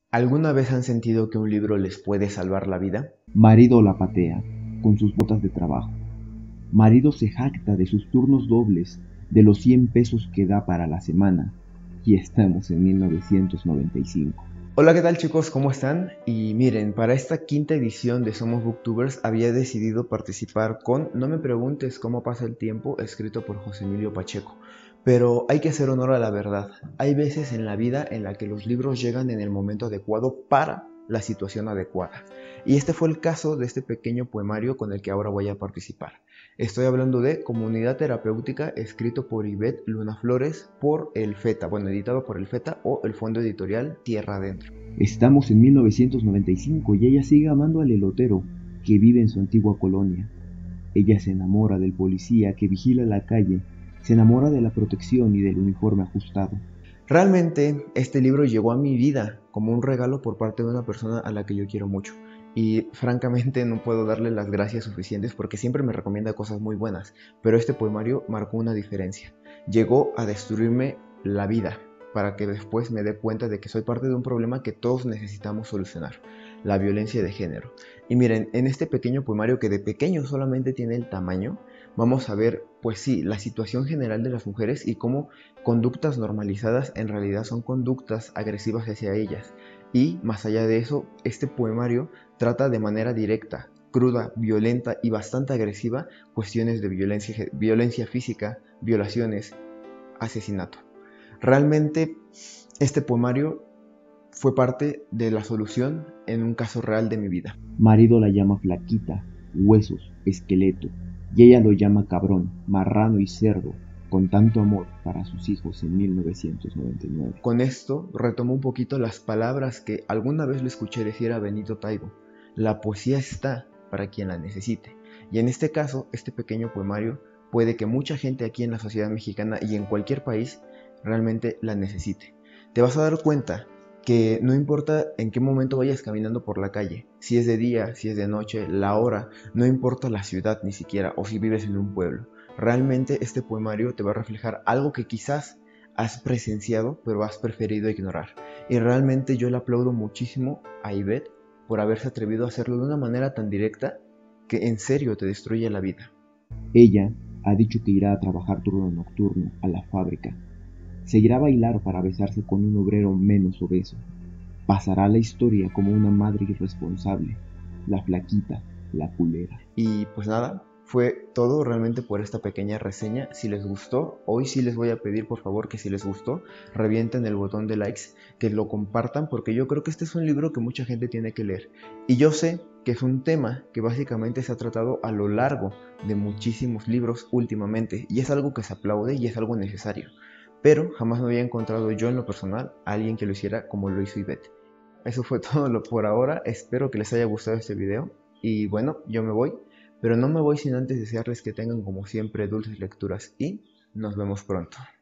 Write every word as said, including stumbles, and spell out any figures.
¿Alguna vez han sentido que un libro les puede salvar la vida? Marido la patea con sus botas de trabajo. Marido se jacta de sus turnos dobles, de los cien pesos que da para la semana. Y estamos en mil novecientos noventa y cinco. Hola, ¿qué tal chicos? ¿Cómo están? Y miren, para esta quinta edición de Somos Booktubers había decidido participar con No me preguntes cómo pasa el tiempo, escrito por José Emilio Pacheco. Pero hay que hacer honor a la verdad. Hay veces en la vida en la que los libros llegan en el momento adecuado para la situación adecuada. Y este fue el caso de este pequeño poemario con el que ahora voy a participar. Estoy hablando de Comunidad Terapéutica, escrito por Ivette Luna Flores por el FETA, bueno, editado por el FETA o el Fondo Editorial Tierra Adentro. Estamos en mil novecientos noventa y cinco y ella sigue amando al elotero que vive en su antigua colonia. Ella se enamora del policía que vigila la calle, se enamora de la protección y del uniforme ajustado. Realmente este libro llegó a mi vida como un regalo por parte de una persona a la que yo quiero mucho. Y francamente no puedo darle las gracias suficientes porque siempre me recomienda cosas muy buenas, pero este poemario marcó una diferencia. Llegó a destruirme la vida para que después me dé cuenta de que soy parte de un problema que todos necesitamos solucionar, la violencia de género. Y miren, en este pequeño poemario que de pequeño solamente tiene el tamaño, vamos a ver, pues sí, la situación general de las mujeres y cómo conductas normalizadas en realidad son conductas agresivas hacia ellas. Y más allá de eso, este poemario trata de manera directa, cruda, violenta y bastante agresiva cuestiones de violencia, violencia física, violaciones, asesinato. Realmente este poemario fue parte de la solución en un caso real de mi vida. Marido la llama flaquita, huesos, esqueleto, y ella lo llama cabrón, marrano y cerdo, con tanto amor para sus hijos en mil novecientos noventa y nueve. Con esto retomo un poquito las palabras que alguna vez le escuché decir a Benito Taibo: la poesía está para quien la necesite. Y en este caso, este pequeño poemario puede que mucha gente aquí en la sociedad mexicana y en cualquier país realmente la necesite. Te vas a dar cuenta que no importa en qué momento vayas caminando por la calle, si es de día, si es de noche, la hora, no importa la ciudad ni siquiera, o si vives en un pueblo. Realmente este poemario te va a reflejar algo que quizás has presenciado pero has preferido ignorar. Y realmente yo le aplaudo muchísimo a Ivette por haberse atrevido a hacerlo de una manera tan directa que en serio te destruye la vida. Ella ha dicho que irá a trabajar turno nocturno a la fábrica. Se irá a bailar para besarse con un obrero menos obeso. Pasará a la historia como una madre irresponsable, la flaquita, la culera. Y pues nada, fue todo realmente por esta pequeña reseña. Si les gustó, hoy sí les voy a pedir por favor que si les gustó, revienten el botón de likes, que lo compartan, porque yo creo que este es un libro que mucha gente tiene que leer. Y yo sé que es un tema que básicamente se ha tratado a lo largo de muchísimos libros últimamente, y es algo que se aplaude y es algo necesario. Pero jamás me había encontrado yo en lo personal a alguien que lo hiciera como lo hizo Ivette. Eso fue todo lo por ahora, espero que les haya gustado este video. Y bueno, yo me voy, pero no me voy sin antes desearles que tengan como siempre dulces lecturas y nos vemos pronto.